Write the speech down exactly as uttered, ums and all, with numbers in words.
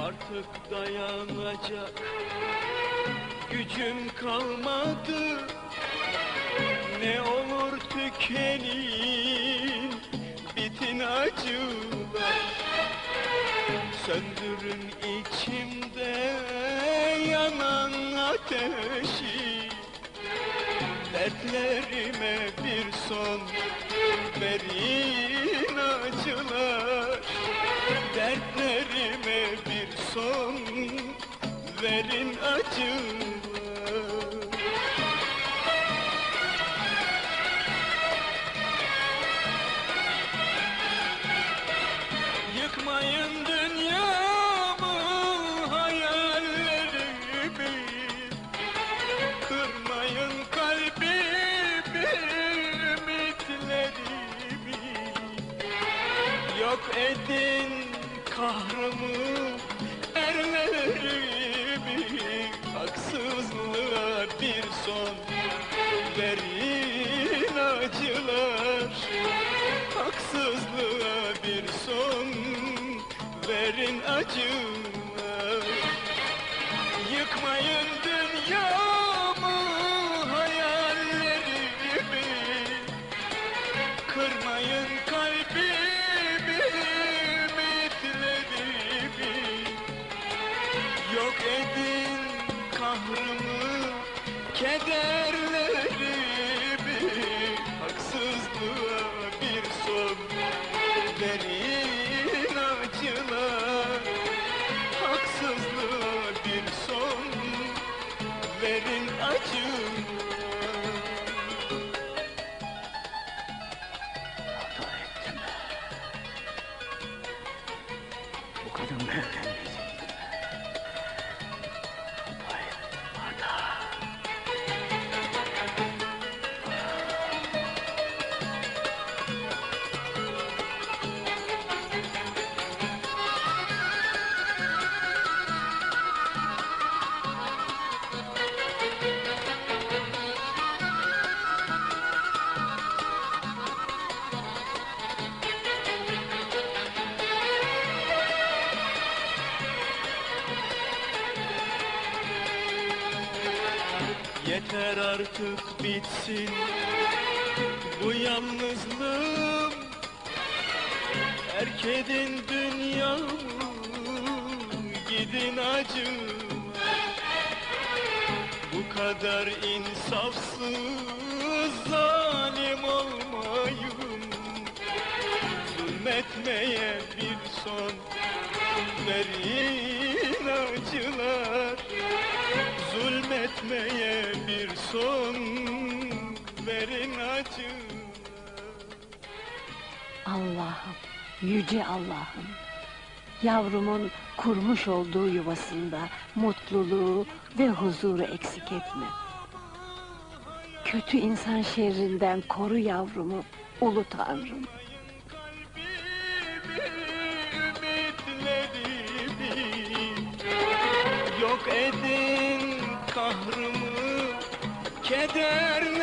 Artık dayanacak gücüm kalmadı. Ne olur tükenin, bitin acılar. Söndürün içimde yanan ateşi. Dertlerime bir son verin acılar. Dertlerime bir son verin acılar. Yıkmayın dünyamı, hayallerimi. Kırmayın kalbimi, ümitlerimi. Yok edin kahrımı, erlerimi. Haksızlığa bir son verin acılar. Haksızlığa bir son verin acılar. Yıkmayın dünyamı, hayallerimi. Kırmayın kalbimi, ümitlerimi. Yok edin kahrımı, kederlerimi. Haksızlığa bir son verin acılar. Haksızlığa bir son verin acılar. Hata ettim. Bu kadınla evlenmeyecektim. Hata ettim, hata. Yeter artık bitsin bu yalnızlığım. Terk edin dünyamı, gidin acıma. Bu kadar insafsız, zalim olmayın. Zulmetmeye bir son verin acılar. Zulmetmeye bir son verin acılar. Allah'ım, yüce Allah'ım, yavrumun kurmuş olduğu yuvasında mutluluğu ve huzuru eksik etme. Kötü insan şerrinden koru yavrumu, ulu Tanrım. Yok edin kahrımı, keder